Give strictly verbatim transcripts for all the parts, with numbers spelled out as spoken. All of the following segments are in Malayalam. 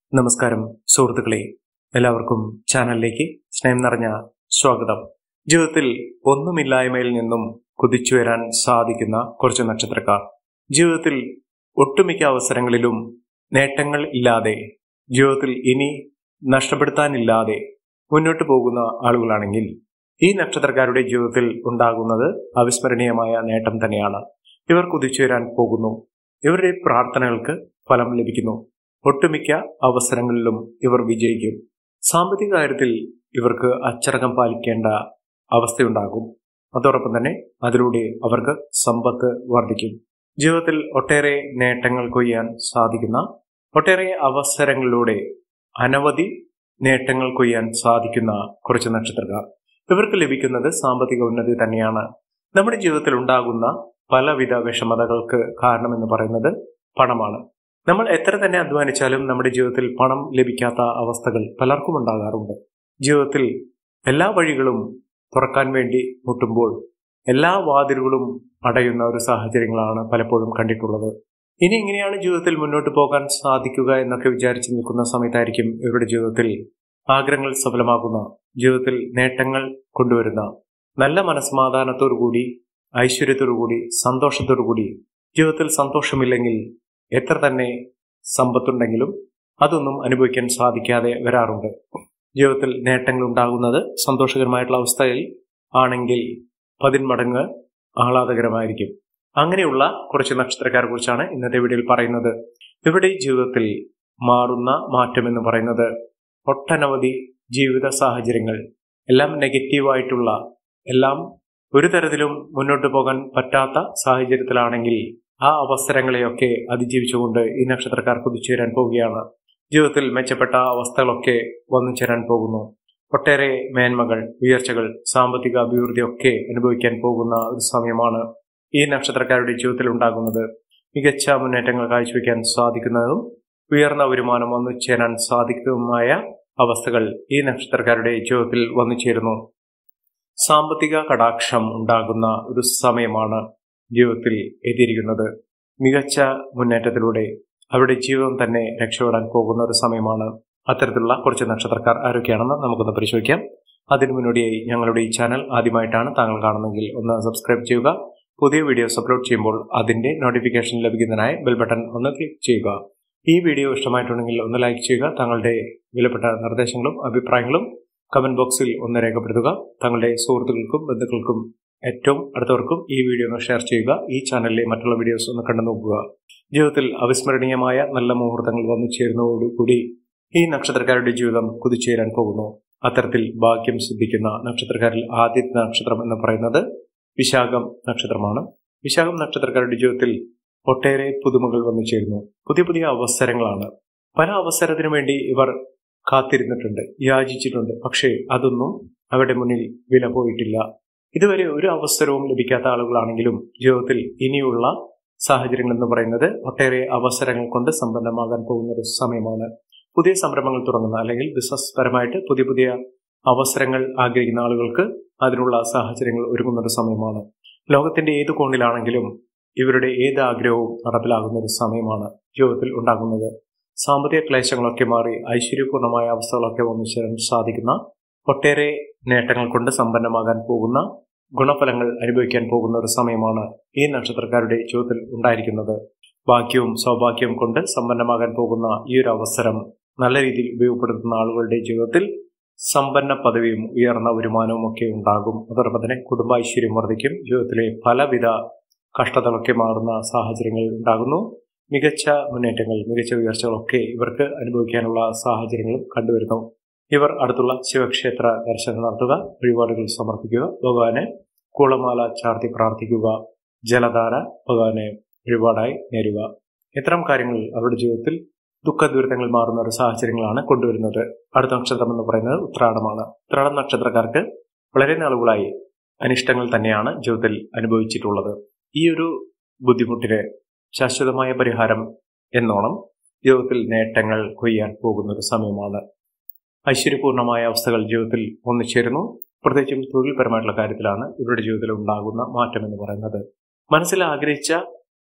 നമസ്കാരം സുഹൃത്തുക്കളെ, എല്ലാവർക്കും ചാനലിലേക്ക് സ്നേഹം നിറഞ്ഞ സ്വാഗതം. ജീവിതത്തിൽ ഒന്നുമില്ലായ്മയിൽ നിന്നും കുതിച്ചു വരാൻ സാധിക്കുന്ന കുറച്ച് നക്ഷത്രക്കാർ, ജീവിതത്തിൽ ഒട്ടുമിക്ക അവസരങ്ങളിലും നേട്ടങ്ങൾ ഇല്ലാതെ, ജീവിതത്തിൽ ഇനി നഷ്ടപ്പെടുത്താനില്ലാതെ മുന്നോട്ട് പോകുന്ന ആളുകളാണെങ്കിൽ ഈ നക്ഷത്രക്കാരുടെ ജീവിതത്തിൽ ഉണ്ടാകുന്നത് അവിസ്മരണീയമായ നേട്ടം തന്നെയാണ്. ഇവർ കുതിച്ചു വരാൻ പോകുന്നു. ഇവരുടെ പ്രാർത്ഥനകൾക്ക് ഫലം ലഭിക്കുന്നു. ഒട്ടുമിക്ക അവസരങ്ങളിലും ഇവർ വിജയിക്കും. സാമ്പത്തിക കാര്യത്തിൽ ഇവർക്ക് അച്ചടക്കം പാലിക്കേണ്ട അവസ്ഥയുണ്ടാകും. അതോടൊപ്പം തന്നെ അതിലൂടെ അവർക്ക് സമ്പത്ത് വർദ്ധിക്കും. ജീവിതത്തിൽ ഒട്ടേറെ നേട്ടങ്ങൾ കൊയ്യാൻ സാധിക്കുന്ന, ഒട്ടേറെ അവസരങ്ങളിലൂടെ അനവധി നേട്ടങ്ങൾ കൊയ്യാൻ സാധിക്കുന്ന കുറച്ച് നക്ഷത്രക്കാർ, ഇവർക്ക് ലഭിക്കുന്നത് സാമ്പത്തിക ഉന്നതി തന്നെയാണ്. നമ്മുടെ ജീവിതത്തിൽ ഉണ്ടാകുന്ന പലവിധ വിഷമതകൾക്ക് കാരണമെന്ന് പറയുന്നത് പണമാണ്. നമ്മൾ എത്ര തന്നെ അധ്വാനിച്ചാലും നമ്മുടെ ജീവിതത്തിൽ പണം ലഭിക്കാത്ത അവസ്ഥകൾ പലർക്കും ഉണ്ടാകാറുണ്ട്. ജീവിതത്തിൽ എല്ലാ വഴികളും തുറക്കാൻ വേണ്ടി മുട്ടുമ്പോൾ എല്ലാ വാതിലുകളും അടയുന്ന ഒരു സാഹചര്യങ്ങളാണ് പലപ്പോഴും കണ്ടിട്ടുള്ളത്. ഇനി എങ്ങനെയാണ് ജീവിതത്തിൽ മുന്നോട്ട് പോകാൻ സാധിക്കുക എന്നൊക്കെ വിചാരിച്ചു നിൽക്കുന്ന സമയത്തായിരിക്കും ഇവരുടെ ജീവിതത്തിൽ ആഗ്രഹങ്ങൾ സഫലമാകുന്ന, ജീവിതത്തിൽ നേട്ടങ്ങൾ കൊണ്ടുവരുന്ന, നല്ല മനസ്സമാധാനത്തോടുകൂടി, ഐശ്വര്യത്തോടുകൂടി, സന്തോഷത്തോടുകൂടി, ജീവിതത്തിൽ സന്തോഷമില്ലെങ്കിൽ എത്ര തന്നെ സമ്പത്തുണ്ടെങ്കിലും അതൊന്നും അനുഭവിക്കാൻ സാധിക്കാതെ വരാറുണ്ട്. ജീവിതത്തിൽ നേട്ടങ്ങൾ ഉണ്ടാകുന്നത് സന്തോഷകരമായിട്ടുള്ള അവസ്ഥയിൽ ആണെങ്കിൽ പതിന്മടങ്ങ് ആഹ്ലാദകരമായിരിക്കും. അങ്ങനെയുള്ള കുറച്ച് നക്ഷത്രക്കാരെ കുറിച്ചാണ് ഇന്നത്തെ വീഡിയോയിൽ പറയുന്നത്. ഇവരുടെ ജീവിതത്തിൽ മാറുന്ന മാറ്റം എന്ന് പറയുന്നത് ഒട്ടനവധി ജീവിത സാഹചര്യങ്ങൾ, എല്ലാം നെഗറ്റീവായിട്ടുള്ള, എല്ലാം ഒരു തരത്തിലും മുന്നോട്ട് പോകാൻ പറ്റാത്ത സാഹചര്യത്തിലാണെങ്കിൽ ആ അവസരങ്ങളെയൊക്കെ അതിജീവിച്ചുകൊണ്ട് ഈ നക്ഷത്രക്കാർ കുതിച്ചു വരാൻ പോവുകയാണ്. ജീവിതത്തിൽ മെച്ചപ്പെട്ട അവസ്ഥകളൊക്കെ വന്നു ചേരാൻ പോകുന്നു. ഒട്ടേറെ മേന്മകൾ, ഉയർച്ചകൾ, സാമ്പത്തിക അഭിവൃദ്ധിയൊക്കെ അനുഭവിക്കാൻ പോകുന്ന ഒരു സമയമാണ് ഈ നക്ഷത്രക്കാരുടെ ജീവിതത്തിൽ ഉണ്ടാകുന്നത്. മികച്ച മുന്നേറ്റങ്ങൾ കാഴ്ചവെക്കാൻ സാധിക്കുന്നതും ഉയർന്ന വരുമാനം വന്നു ചേരാൻ സാധിക്കുന്നതുമായ അവസ്ഥകൾ ഈ നക്ഷത്രക്കാരുടെ ജീവിതത്തിൽ വന്നു ചേരുന്നു. സാമ്പത്തിക കടാക്ഷം ഉണ്ടാകുന്ന ഒരു സമയമാണ് ജീവിതത്തിൽ എത്തിയിരിക്കുന്നത്. മികച്ച മുന്നേറ്റത്തിലൂടെ അവരുടെ ജീവിതം തന്നെ രക്ഷപ്പെടാൻ പോകുന്ന ഒരു സമയമാണ്. അത്തരത്തിലുള്ള കുറച്ച് നക്ഷത്രക്കാർ ആരൊക്കെയാണെന്ന് നമുക്കൊന്ന് പരിശോധിക്കാം. അതിനു മുന്നോടിയായി ഞങ്ങളുടെ ഈ ചാനൽ ആദ്യമായിട്ടാണ് താങ്കൾ കാണുന്നതെങ്കിൽ ഒന്ന് സബ്സ്ക്രൈബ് ചെയ്യുക. പുതിയ വീഡിയോസ് അപ്ലോഡ് ചെയ്യുമ്പോൾ അതിന്റെ നോട്ടിഫിക്കേഷൻ ലഭിക്കുന്നതിനായി ബെൽ ബട്ടൺ ഒന്ന് ക്ലിക്ക് ചെയ്യുക. ഈ വീഡിയോ ഇഷ്ടമായിട്ടുണ്ടെങ്കിൽ ഒന്ന് ലൈക്ക് ചെയ്യുക. താങ്കളുടെ വിലപ്പെട്ട നിർദ്ദേശങ്ങളും അഭിപ്രായങ്ങളും കമന്റ് ബോക്സിൽ ഒന്ന് രേഖപ്പെടുത്തുക. താങ്കളുടെ സുഹൃത്തുക്കൾക്കും ബന്ധുക്കൾക്കും ഏറ്റവും അടുത്തവർക്കും ഈ വീഡിയോ ഒന്ന് ഷെയർ ചെയ്യുക. ഈ ചാനലിലെ മറ്റുള്ള വീഡിയോസ് ഒന്ന് കണ്ടു നോക്കുക. ജീവിതത്തിൽ അവിസ്മരണീയമായ നല്ല മുഹൂർത്തങ്ങൾ വന്നു ചേരുന്നതോടുകൂടി ഈ നക്ഷത്രക്കാരുടെ ജീവിതം കുതിച്ചുയരാൻ പോകുന്നു. അത്തരത്തിൽ ഭാഗ്യം സിദ്ധിക്കുന്ന നക്ഷത്രക്കാരിൽ ആദ്യത്തെ നക്ഷത്രം എന്ന് പറയുന്നത് വിശാഖം നക്ഷത്രമാണ്. വിശാഖം നക്ഷത്രക്കാരുടെ ജീവിതത്തിൽ ഒട്ടേറെ പുതുമകൾ വന്നു ചേരുന്നു. പുതിയ പുതിയ അവസരങ്ങളാണ്. പല അവസരത്തിനു വേണ്ടി ഇവർ കാത്തിരുന്നിട്ടുണ്ട്, യാചിച്ചിട്ടുണ്ട്. പക്ഷേ അതൊന്നും അവരുടെ മുന്നിൽ വില പോയിട്ടില്ല. ഇതുവരെ ഒരു അവസരവും ലഭിക്കാത്ത ആളുകളാണെങ്കിലും ജീവിതത്തിൽ ഇനിയുള്ള സാഹചര്യങ്ങൾ എന്ന് പറയുന്നത് ഒട്ടേറെ അവസരങ്ങൾ കൊണ്ട് സമ്പന്നമാകാൻ പോകുന്ന ഒരു സമയമാണ്. പുതിയ സംരംഭങ്ങൾ തുടങ്ങുന്ന, അല്ലെങ്കിൽ ബിസിനസ് പരമായിട്ട് പുതിയ പുതിയ അവസരങ്ങൾ ആഗ്രഹിക്കുന്ന ആളുകൾക്ക് അതിനുള്ള സാഹചര്യങ്ങൾ ഒരുങ്ങുന്ന ഒരു സമയമാണ്. ലോകത്തിന്റെ ഏത് കോണിലാണെങ്കിലും ഇവരുടെ ഏത് ആഗ്രഹവും നടപ്പിലാകുന്ന ഒരു സമയമാണ് ജീവിതത്തിൽ ഉണ്ടാകുന്നത്. സാമ്പത്തിക ക്ലേശങ്ങളൊക്കെ മാറി ഐശ്വര്യപൂർണമായ അവസ്ഥകളൊക്കെ വന്നു ചേരാൻ സാധിക്കുന്ന, ഒട്ടേറെ നേട്ടങ്ങൾ കൊണ്ട് സമ്പന്നമാകാൻ പോകുന്ന, ഗുണഫലങ്ങൾ അനുഭവിക്കാൻ പോകുന്ന ഒരു സമയമാണ് ഈ നക്ഷത്രക്കാരുടെ ജീവിതത്തിൽ ഉണ്ടായിരിക്കുന്നത്. ഭാഗ്യവും സൗഭാഗ്യവും കൊണ്ട് സമ്പന്നമാകാൻ പോകുന്ന ഈ ഒരു അവസരം നല്ല രീതിയിൽ ഉപയോഗപ്പെടുത്തുന്ന ആളുകളുടെ ജീവിതത്തിൽ സമ്പന്ന പദവിയും ഉയർന്ന വരുമാനവും ഒക്കെ ഉണ്ടാകും. അതോടൊപ്പം തന്നെ കുടുംബൈശ്വര്യം വർദ്ധിക്കും. ജീവിതത്തിലെ പലവിധ കഷ്ടതകളൊക്കെ മാറുന്ന സാഹചര്യങ്ങൾ ഉണ്ടാകുന്നു. മികച്ച മുന്നേറ്റങ്ങൾ, മികച്ച ഉയർച്ചകളൊക്കെ ഇവർക്ക് അനുഭവിക്കാനുള്ള സാഹചര്യങ്ങളും കണ്ടുവരുന്നു. ഇവർ അടുത്തുള്ള ശിവക്ഷേത്ര ദർശനം നടത്തുക, വഴിപാടുകൾ സമർപ്പിക്കുക, ഭഗവാനെ കൂളമാല ചാർത്തി പ്രാർത്ഥിക്കുക, ജലധാര ഭഗവാനെ വഴിപാടായി നേരുക. ഇത്തരം കാര്യങ്ങൾ അവരുടെ ജീവിതത്തിൽ ദുഃഖ ദുരിതങ്ങൾ മാറുന്ന ഒരു സാഹചര്യങ്ങളാണ് കൊണ്ടുവരുന്നത്. അടുത്ത നക്ഷത്രം എന്ന് പറയുന്നത് ഉത്രാടമാണ്. ഉത്രാടം നക്ഷത്രക്കാർക്ക് വളരെ നാളുകളായി അനിഷ്ടങ്ങൾ തന്നെയാണ് ജീവിതത്തിൽ അനുഭവിച്ചിട്ടുള്ളത്. ഈ ഒരു ബുദ്ധിമുട്ടിന് ശാശ്വതമായ പരിഹാരം എന്നോണം ജീവിതത്തിൽ നേട്ടങ്ങൾ കൊയ്യാൻ പോകുന്ന ഒരു സമയമാണ്. ഐശ്വര്യപൂർണമായ അവസ്ഥകൾ ജീവിതത്തിൽ ഒന്നിച്ചേരുന്നു. പ്രത്യേകിച്ചും തൊഴിൽപരമായിട്ടുള്ള കാര്യത്തിലാണ് ഇവരുടെ ജീവിതത്തിൽ ഉണ്ടാകുന്ന മാറ്റം എന്ന് പറയുന്നത്. മനസ്സിൽ ആഗ്രഹിച്ച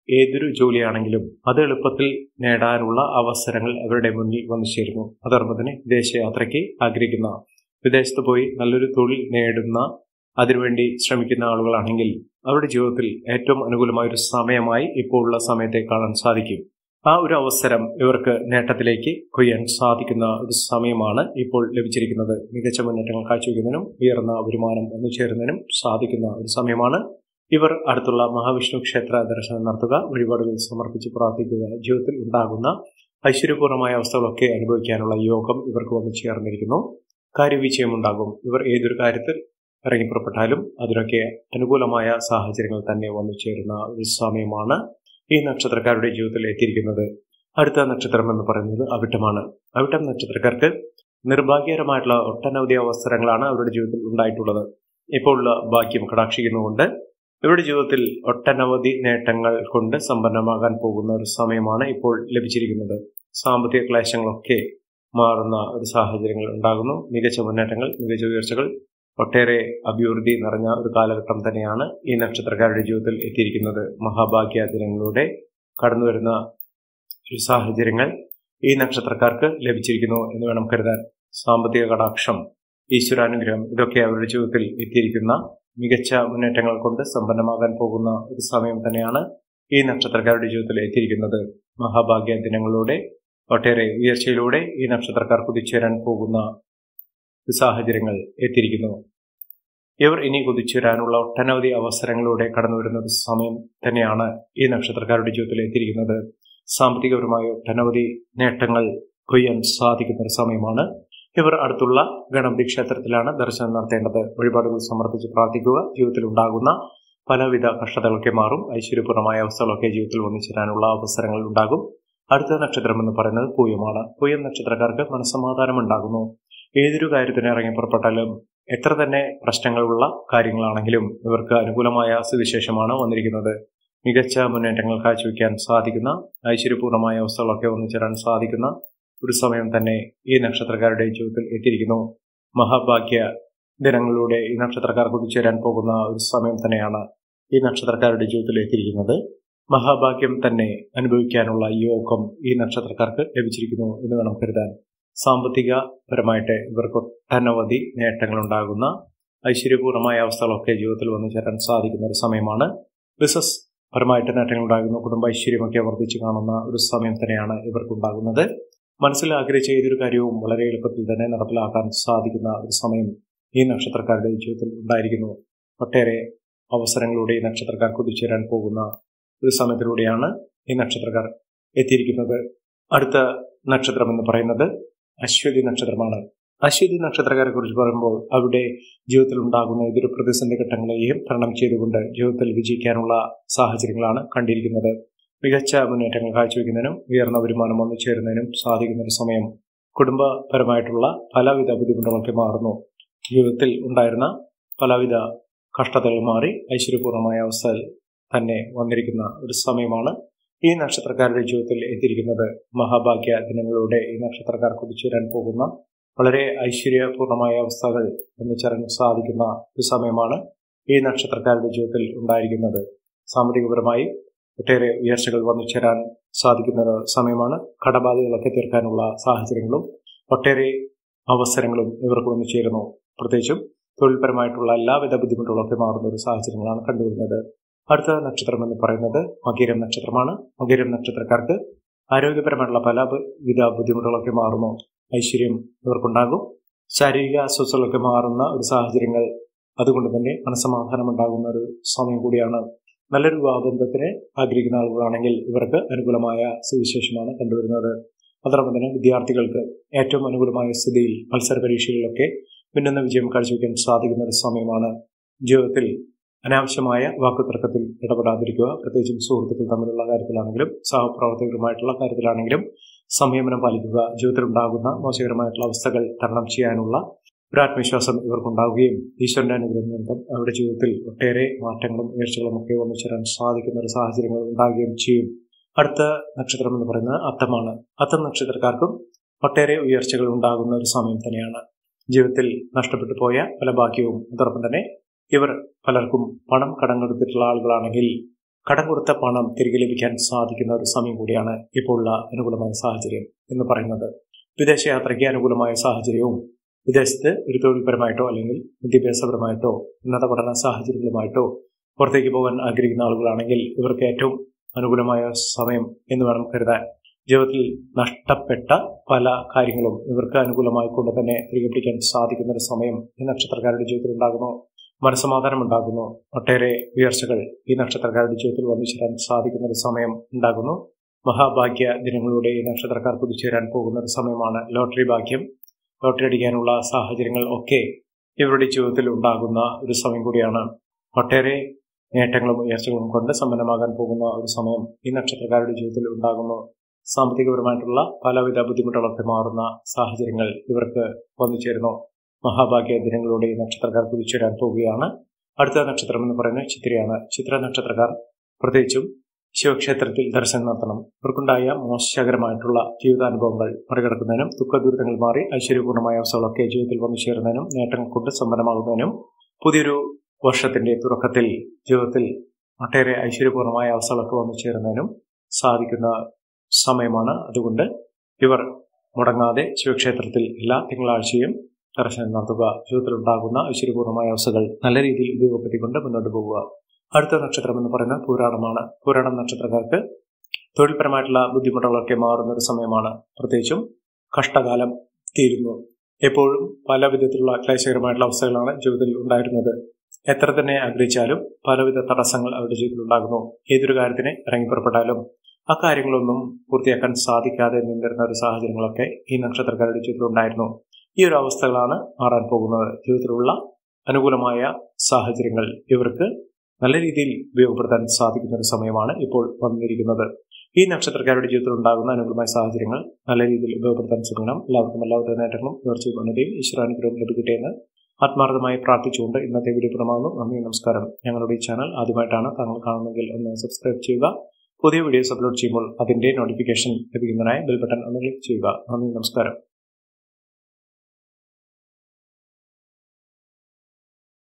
ഏതൊരു ജോലിയാണെങ്കിലും അത് എളുപ്പത്തിൽ നേടാനുള്ള അവസരങ്ങൾ അവരുടെ മുന്നിൽ വന്നു ചേരുന്നു. അതോടൊപ്പം തന്നെ വിദേശയാത്രയ്ക്ക് ആഗ്രഹിക്കുന്ന, വിദേശത്ത് പോയി നല്ലൊരു തൊഴിൽ നേടുന്ന, അതിനുവേണ്ടി ശ്രമിക്കുന്ന ആളുകളാണെങ്കിൽ അവരുടെ ജീവിതത്തിൽ ഏറ്റവും അനുകൂലമായ ഒരു സമയമായി ഇപ്പോൾ ഉള്ള സമയത്തെ കാണാൻ സാധിക്കും. ആ ഒരു അവസരം ഇവർക്ക് നേട്ടത്തിലേക്ക് കൊയ്യാൻ സാധിക്കുന്ന ഒരു സമയമാണ് ഇപ്പോൾ ലഭിച്ചിരിക്കുന്നത്. മികച്ച മുന്നേറ്റങ്ങൾ കാഴ്ചവെക്കുന്നതിനും ഉയർന്ന വരുമാനം ഒന്നുചേരുന്നതിനും സാധിക്കുന്ന ഒരു സമയമാണ്. ഇവർ അടുത്തുള്ള മഹാവിഷ്ണു ക്ഷേത്ര ദർശനം നടത്തുക, വഴിപാടുകൾ സമർപ്പിച്ച് പ്രാർത്ഥിക്കുക. ജീവിതത്തിൽ ഉണ്ടാകുന്ന ഐശ്വര്യപൂർണമായ അവസ്ഥകളൊക്കെ അനുഭവിക്കാനുള്ള യോഗം ഇവർക്ക് വന്നു ചേർന്നിരിക്കുന്നു. കാര്യവിജയമുണ്ടാകും. ഇവർ ഏതൊരു കാര്യത്തിൽ ഇറങ്ങി പുറപ്പെട്ടാലും അതിനൊക്കെ അനുകൂലമായ സാഹചര്യങ്ങൾ തന്നെ വന്നു ചേരുന്ന ഒരു സമയമാണ് ഈ നക്ഷത്രക്കാരുടെ ജീവിതത്തിൽ എത്തിയിരിക്കുന്നത്. അടുത്ത നക്ഷത്രം എന്ന് പറയുന്നത് അവിട്ടമാണ്. അവിട്ടം നക്ഷത്രക്കാർക്ക് നിർഭാഗ്യകരമായിട്ടുള്ള ഒട്ടനവധി അവസരങ്ങളാണ് അവരുടെ ജീവിതത്തിൽ ഉണ്ടായിട്ടുള്ളത്. ഇപ്പോൾ ഉള്ള ഭാഗ്യം കടാക്ഷിക്കുന്നുകൊണ്ട് ഇവരുടെ ജീവിതത്തിൽ ഒട്ടനവധി നേട്ടങ്ങൾ കൊണ്ട് സമ്പന്നമാകാൻ പോകുന്ന ഒരു സമയമാണ് ഇപ്പോൾ ലഭിച്ചിരിക്കുന്നത്. സാമ്പത്തിക ക്ലേശങ്ങളൊക്കെ മാറുന്ന ഒരു സാഹചര്യങ്ങൾ ഉണ്ടാകുന്നു. മികച്ച മുന്നേറ്റങ്ങൾ, മികച്ച ഉയർച്ചകൾ, ഒട്ടേറെ അഭിവൃദ്ധി നിറഞ്ഞ ഒരു കാലഘട്ടം തന്നെയാണ് ഈ നക്ഷത്രക്കാരുടെ ജീവിതത്തിൽ എത്തിയിരിക്കുന്നത്. മഹാഭാഗ്യ ദിനങ്ങളുടെ കടന്നുവരുന്ന ഒരു സാഹചര്യങ്ങൾ ഈ നക്ഷത്രക്കാർക്ക് ലഭിച്ചിരിക്കുന്നു എന്ന് വേണം കരുതാൻ. സാമ്പത്തിക കടാക്ഷം, ഈശ്വരാനുഗ്രഹം, ഇതൊക്കെ അവരുടെ ജീവിതത്തിൽ എത്തിയിരിക്കുന്ന മികച്ച മുന്നേറ്റങ്ങൾ കൊണ്ട് സമ്പന്നമാകാൻ പോകുന്ന ഒരു സമയം തന്നെയാണ് ഈ നക്ഷത്രക്കാരുടെ ജീവിതത്തിൽ എത്തിയിരിക്കുന്നത്. മഹാഭാഗ്യ ദിനങ്ങളുടെ ഒട്ടേറെ ഉയർച്ചയിലൂടെ ഈ നക്ഷത്രക്കാർ കുതിച്ചുയരാൻ പോകുന്ന സാഹചര്യങ്ങൾ എത്തിയിരിക്കുന്നു. ഇവർ ഇനി കുതിച്ചുവരാനുള്ള ഒട്ടനവധി അവസരങ്ങളിലൂടെ കടന്നു വരുന്ന ഒരു സമയം തന്നെയാണ് ഈ നക്ഷത്രക്കാരുടെ ജീവിതത്തിൽ എത്തിയിരിക്കുന്നത്. സാമ്പത്തികപരമായ ഒട്ടനവധി നേട്ടങ്ങൾ കൊയ്യാൻ സാധിക്കുന്ന ഒരു സമയമാണ്. ഇവർ അടുത്തുള്ള ഗണപതി ക്ഷേത്രത്തിലാണ് ദർശനം നടത്തേണ്ടത്. വഴിപാടുകൾ സമർപ്പിച്ച് പ്രാർത്ഥിക്കുക. ജീവിതത്തിൽ ഉണ്ടാകുന്ന പലവിധ കഷ്ടതകളൊക്കെ മാറും. ഐശ്വര്യപൂർണമായ അവസ്ഥകളൊക്കെ ജീവിതത്തിൽ ഒന്നിച്ചേരാനുള്ള അവസരങ്ങൾ ഉണ്ടാകും. അടുത്ത നക്ഷത്രം എന്ന് പറയുന്നത് പൂയമാണ്. പൂയം നക്ഷത്രക്കാർക്ക് മനസ്സമാധാനം ഉണ്ടാകുന്നു. ഏതൊരു കാര്യത്തിന് ഇറങ്ങി പുറപ്പെട്ടാലും എത്ര തന്നെ പ്രശ്നങ്ങളുള്ള കാര്യങ്ങളാണെങ്കിലും ഇവർക്ക് അനുകൂലമായ സുവിശേഷമാണ് വന്നിരിക്കുന്നത്. മികച്ച മുന്നേറ്റങ്ങൾ കാഴ്ചവെക്കാൻ സാധിക്കുന്ന, ഐശ്വര്യപൂർണമായ അവസ്ഥകളൊക്കെ ഒന്നിച്ചേരാൻ സാധിക്കുന്ന ഒരു സമയം തന്നെ ഈ നക്ഷത്രക്കാരുടെ ജീവിതത്തിൽ എത്തിയിരിക്കുന്നു. മഹാഭാഗ്യ ദിനങ്ങളിലൂടെ ഈ നക്ഷത്രക്കാർ കുതിച്ചുവരാൻ പോകുന്ന ഒരു സമയം തന്നെയാണ് ഈ നക്ഷത്രക്കാരുടെ ജീവിതത്തിൽ എത്തിയിരിക്കുന്നത്. മഹാഭാഗ്യം തന്നെ അനുഭവിക്കാനുള്ള യോഗം ഈ നക്ഷത്രക്കാർക്ക് ലഭിച്ചിരിക്കുന്നു എന്ന് വേണം കരുതാൻ. സാമ്പത്തികപരമായിട്ട് ഇവർക്ക് ഒട്ടനവധി നേട്ടങ്ങൾ ഉണ്ടാകുന്ന, ഐശ്വര്യപൂർണമായ അവസ്ഥകളൊക്കെ ജീവിതത്തിൽ വന്നു ചേരാൻ സാധിക്കുന്ന ഒരു സമയമാണ്. ബിസിനസ് പരമായിട്ട് നേട്ടങ്ങൾ ഉണ്ടാകുന്നു. കുടുംബ ഐശ്വര്യമൊക്കെ വർദ്ധിച്ചു കാണുന്ന ഒരു സമയം തന്നെയാണ് ഇവർക്കുണ്ടാകുന്നത്. മനസ്സിൽ ആഗ്രഹിച്ച ഏതൊരു കാര്യവും വളരെ എളുപ്പത്തിൽ തന്നെ നടപ്പിലാക്കാൻ സാധിക്കുന്ന ഒരു സമയം ഈ നക്ഷത്രക്കാരുടെ ജീവിതത്തിൽ ഉണ്ടായിരിക്കുന്നു. ഒട്ടേറെ അവസരങ്ങളിലൂടെ ഈ നക്ഷത്രക്കാർ കുതിച്ചുവരാൻ പോകുന്ന ഒരു സമയത്തിലൂടെയാണ് ഈ നക്ഷത്രക്കാർ എത്തിയിരിക്കുന്നത്. അടുത്ത നക്ഷത്രം എന്ന് പറയുന്നത് അശ്വതി നക്ഷത്രമാണ്. അശ്വതി നക്ഷത്രക്കാരെ കുറിച്ച് പറയുമ്പോൾ അവരുടെ ജീവിതത്തിൽ ഉണ്ടാകുന്ന ഏതൊരു പ്രതിസന്ധി ഘട്ടങ്ങളെയും തരണം ചെയ്തുകൊണ്ട് ജീവിതത്തിൽ വിജയിക്കാനുള്ള സാഹചര്യങ്ങളാണ് കണ്ടിരിക്കുന്നത്. മികച്ച മുന്നേറ്റങ്ങൾ കാഴ്ചവെക്കുന്നതിനും ഉയർന്ന വരുമാനം വന്നു ചേരുന്നതിനും സാധിക്കുന്ന ഒരു സമയം. കുടുംബപരമായിട്ടുള്ള പലവിധ ബുദ്ധിമുട്ടുകളൊക്കെ മാറുന്നു. ജീവിതത്തിൽ ഉണ്ടായിരുന്ന പലവിധ കഷ്ടതകൾ മാറി ഐശ്വര്യപൂർണമായ അവസ്ഥ തന്നെ വന്നിരിക്കുന്ന ഒരു സമയമാണ് ഈ നക്ഷത്രക്കാരുടെ ജീവിതത്തിൽ എത്തിയിരിക്കുന്നത്. മഹാഭാഗ്യ ദിനങ്ങളിലൂടെ ഈ നക്ഷത്രക്കാർ കുതിച്ചുവരാൻ പോകുന്ന വളരെ ഐശ്വര്യപൂർണമായ അവസ്ഥകൾ ഒന്നിച്ചേരാൻ സാധിക്കുന്ന ഒരു സമയമാണ് ഈ നക്ഷത്രക്കാരുടെ ജീവിതത്തിൽ ഉണ്ടായിരിക്കുന്നത്. സാമ്പത്തികപരമായി ഒട്ടേറെ ഉയർച്ചകൾ വന്നു ചേരാൻ സാധിക്കുന്ന ഒരു സമയമാണ്. കടബാധകളൊക്കെ തീർക്കാനുള്ള സാഹചര്യങ്ങളും ഒട്ടേറെ അവസരങ്ങളും ഇവർക്ക് വന്നു ചേരുന്നു. പ്രത്യേകിച്ചും തൊഴിൽപരമായിട്ടുള്ള എല്ലാവിധ ബുദ്ധിമുട്ടുകളൊക്കെ മാറുന്ന ഒരു സാഹചര്യങ്ങളാണ് കണ്ടുവരുന്നത്. അടുത്ത നക്ഷത്രം എന്ന് പറയുന്നത് മകീരം നക്ഷത്രമാണ്. മകീരം നക്ഷത്രക്കാർക്ക് ആരോഗ്യപരമായിട്ടുള്ള പലവിധ ബുദ്ധിമുട്ടുകളൊക്കെ മാറുന്നു. ഐശ്വര്യം ഇവർക്കുണ്ടാകും. ശാരീരിക അസ്വസ്ഥതകളൊക്കെ മാറുന്ന ഒരു സാഹചര്യങ്ങൾ, അതുകൊണ്ട് തന്നെ മനസ്സമാധാനം ഉണ്ടാകുന്ന ഒരു സമയം കൂടിയാണ്. നല്ലൊരു വിവാഹബന്ധത്തിന് ആഗ്രഹിക്കുന്ന ആളുകളാണെങ്കിൽ ഇവർക്ക് അനുകൂലമായ സുവിശേഷമാണ് കണ്ടുവരുന്നത്. അതോടൊപ്പം തന്നെ വിദ്യാർത്ഥികൾക്ക് ഏറ്റവും അനുകൂലമായ സ്ഥിതിയിൽ മത്സര പരീക്ഷകളിലൊക്കെ മിന്നുന്ന വിജയം കാഴ്ചവെക്കാൻ സാധിക്കുന്ന ഒരു സമയമാണ്. ജീവിതത്തിൽ അനാവശ്യമായ വാക്കുതർക്കത്തിൽ ഇടപെടാതിരിക്കുക. പ്രത്യേകിച്ചും സുഹൃത്തുക്കൾ തമ്മിലുള്ള കാര്യത്തിലാണെങ്കിലും സഹപ്രവർത്തകരുമായിട്ടുള്ള കാര്യത്തിലാണെങ്കിലും സംയമനം പാലിക്കുക. ജീവിതത്തിൽ ഉണ്ടാകുന്ന മോശകരമായിട്ടുള്ള അവസ്ഥകൾ തരണം ചെയ്യാനുള്ള ഒരു ആത്മവിശ്വാസം ഇവർക്കുണ്ടാവുകയും ഈശ്വരന്റെ അനുഗ്രഹം നിമിത്തം അവരുടെ ജീവിതത്തിൽ ഒട്ടേറെ മാറ്റങ്ങളും ഉയർച്ചകളും ഒക്കെ വന്നു ചേരാൻ സാധിക്കുന്ന ഒരു സാഹചര്യങ്ങൾ ഉണ്ടാകുകയും ചെയ്യും. അടുത്ത നക്ഷത്രം എന്ന് പറയുന്നത് അത്തമാണ്. അത്തം നക്ഷത്രക്കാർക്കും ഒട്ടേറെ ഉയർച്ചകൾ ഉണ്ടാകുന്ന ഒരു സമയം തന്നെയാണ്. ജീവിതത്തിൽ നഷ്ടപ്പെട്ടു പോയ പല ഭാഗ്യവും, അതോടൊപ്പം തന്നെ ഇവർ പലർക്കും പണം കടം കൊടുത്തിട്ടുള്ള ആളുകളാണെങ്കിൽ കടം കൊടുത്ത പണം തിരികെ ലഭിക്കാൻ സാധിക്കുന്ന ഒരു സമയം കൂടിയാണ് ഇപ്പോഴുള്ള അനുകൂലമായ സാഹചര്യം എന്ന് പറയുന്നത്. വിദേശയാത്രയ്ക്ക് അനുകൂലമായ സാഹചര്യവും വിദേശത്ത് ഒരു തൊഴിൽപരമായിട്ടോ അല്ലെങ്കിൽ വിദ്യാഭ്യാസപരമായിട്ടോ ഉന്നത പഠന സാഹചര്യങ്ങളുമായിട്ടോ പുറത്തേക്ക് പോകാൻ ആഗ്രഹിക്കുന്ന ആളുകളാണെങ്കിൽ ഇവർക്ക് ഏറ്റവും അനുകൂലമായ സമയം എന്ന് വേണം കരുതാൻ. ജീവിതത്തിൽ നഷ്ടപ്പെട്ട പല കാര്യങ്ങളും ഇവർക്ക് അനുകൂലമായി കൊണ്ട് തന്നെ തിരികെ പിടിക്കാൻ സാധിക്കുന്ന ഒരു സമയം ഈ നക്ഷത്രക്കാരുടെ ജീവിതത്തിൽ ഉണ്ടാകുന്നു. മനസ്സമാധാനം ഉണ്ടാകുന്നു. ഒട്ടേറെ ഉയർച്ചകൾ ഈ നക്ഷത്രക്കാരുടെ ജീവിതത്തിൽ വന്നു ചേരാൻ സാധിക്കുന്ന ഒരു സമയം ഉണ്ടാകുന്നു. മഹാഭാഗ്യ ദിനങ്ങളുടെ ഈ നക്ഷത്രക്കാർ കുതിച്ചുവരാൻ പോകുന്ന ഒരു സമയമാണ്. ലോട്ടറി ഭാഗ്യം, ലോട്ടറി അടിക്കാനുള്ള സാഹചര്യങ്ങൾ ഒക്കെ ഇവരുടെ ജീവിതത്തിൽ ഉണ്ടാകുന്ന ഒരു സമയം കൂടിയാണ്. ഒട്ടേറെ നേട്ടങ്ങളും ഉയർച്ചകളും കൊണ്ട് സമ്പന്നമാകാൻ പോകുന്ന ഒരു സമയം ഈ നക്ഷത്രക്കാരുടെ ജീവിതത്തിൽ ഉണ്ടാകുന്നു. സാമ്പത്തികപരമായിട്ടുള്ള പലവിധ ബുദ്ധിമുട്ടുകളൊക്കെ മാറുന്ന സാഹചര്യങ്ങൾ ഇവർക്ക് വന്നു ചേരുന്നു. മഹാഭാഗ്യ ദിനങ്ങളുടെ ഈ നക്ഷത്രക്കാർ കുതിച്ചുവരാൻ പോവുകയാണ്. അടുത്ത നക്ഷത്രം എന്ന് പറയുന്നത് ചിത്രയാണ്. ചിത്ര നക്ഷത്രക്കാർ പ്രത്യേകിച്ചും ശിവക്ഷേത്രത്തിൽ ദർശനം നടത്തണം. ഇവർക്കുണ്ടായ മോശകരമായിട്ടുള്ള ജീവിതാനുഭവങ്ങൾ മറികടക്കുന്നതിനും ദുഃഖ ദുരിതങ്ങൾ മാറി ഐശ്വര്യപൂർണ്ണമായ അവസ്ഥകളൊക്കെ ജീവിതത്തിൽ വന്നു ചേരുന്നതിനും നേട്ടങ്ങൾ കൊണ്ട് സമ്പന്നമാകുന്നതിനും പുതിയൊരു വർഷത്തിന്റെ തുടക്കത്തിൽ ജീവിതത്തിൽ ഒട്ടേറെ ഐശ്വര്യപൂർണ്ണമായ അവസ്ഥകളൊക്കെ വന്നു ചേരുന്നതിനും സാധിക്കുന്ന സമയമാണ്. അതുകൊണ്ട് ഇവർ മുടങ്ങാതെ ശിവക്ഷേത്രത്തിൽ എല്ലാ തിങ്കളാഴ്ചയും ദർശനം നടത്തുക. ജീവിതത്തിൽ ഉണ്ടാകുന്ന ഐശ്വര്യപൂർണ്ണമായ അവസ്ഥകൾ നല്ല രീതിയിൽ ഉപയോഗപ്പെടുത്തിക്കൊണ്ട് മുന്നോട്ട് പോകുക. അടുത്ത നക്ഷത്രം എന്ന് പറയുന്നത് പൂരാടമാണ്. പൂരാടം നക്ഷത്രക്കാർക്ക് തൊഴിൽപരമായിട്ടുള്ള ബുദ്ധിമുട്ടുകളൊക്കെ മാറുന്ന ഒരു സമയമാണ്. പ്രത്യേകിച്ചും കഷ്ടകാലം തീരുന്നു. എപ്പോഴും പല വിധത്തിലുള്ള ക്ലേശകരമായിട്ടുള്ള അവസ്ഥകളാണ് ജീവിതത്തിൽ ഉണ്ടായിരുന്നത്. എത്ര തന്നെ ആഗ്രഹിച്ചാലും പലവിധ തടസ്സങ്ങൾ അവരുടെ ജീവിതത്തിൽ ഉണ്ടാകുന്നു. ഏതൊരു കാര്യത്തിന് ഇറങ്ങി പുറപ്പെട്ടാലും ആ കാര്യങ്ങളൊന്നും പൂർത്തിയാക്കാൻ സാധിക്കാതെ നിന്നിരുന്ന ഒരു സാഹചര്യങ്ങളൊക്കെ ഈ നക്ഷത്രക്കാരുടെ ജീവിതത്തിൽ ഉണ്ടായിരുന്നു. ഈ ഒരു അവസ്ഥകളാണ് മാറാൻ പോകുന്നത്. ജീവിതത്തിലുള്ള അനുകൂലമായ സാഹചര്യങ്ങൾ ഇവർക്ക് നല്ല രീതിയിൽ ഉപയോഗപ്പെടുത്താൻ സാധിക്കുന്ന ഒരു സമയമാണ് ഇപ്പോൾ വന്നിരിക്കുന്നത്. ഈ നക്ഷത്രക്കാരുടെ ജീവിതത്തിൽ ഉണ്ടാകുന്ന അനുകൂലമായ സാഹചര്യങ്ങൾ നല്ല രീതിയിൽ ഉപയോഗപ്പെടുത്താൻ ശ്രമിക്കണം. എല്ലാവർക്കും എല്ലാവിധ നേട്ടങ്ങളും ഉയർച്ചയും ഉന്നതിയും ഈശ്വരാനുഗ്രഹവും ലഭിക്കട്ടെ എന്ന് ആത്മാർത്ഥമായി പ്രാർത്ഥിച്ചുകൊണ്ട് ഇന്നത്തെ വീഡിയോ പ്രമാകുന്നു. നന്ദി, നമസ്കാരം. ഞങ്ങളുടെ ഈ ചാനൽ ആദ്യമായിട്ടാണ് താങ്കൾ കാണുന്നതെങ്കിൽ ഒന്ന് സബ്സ്ക്രൈബ് ചെയ്യുക. പുതിയ വീഡിയോസ് അപ്ലോഡ് ചെയ്യുമ്പോൾ അതിന്റെ നോട്ടിഫിക്കേഷൻ ലഭിക്കുന്നതിനായി ബെൽ ബട്ടൺ ഒന്ന് ക്ലിക്ക് ചെയ്യുക. നന്ദി, നമസ്കാരം.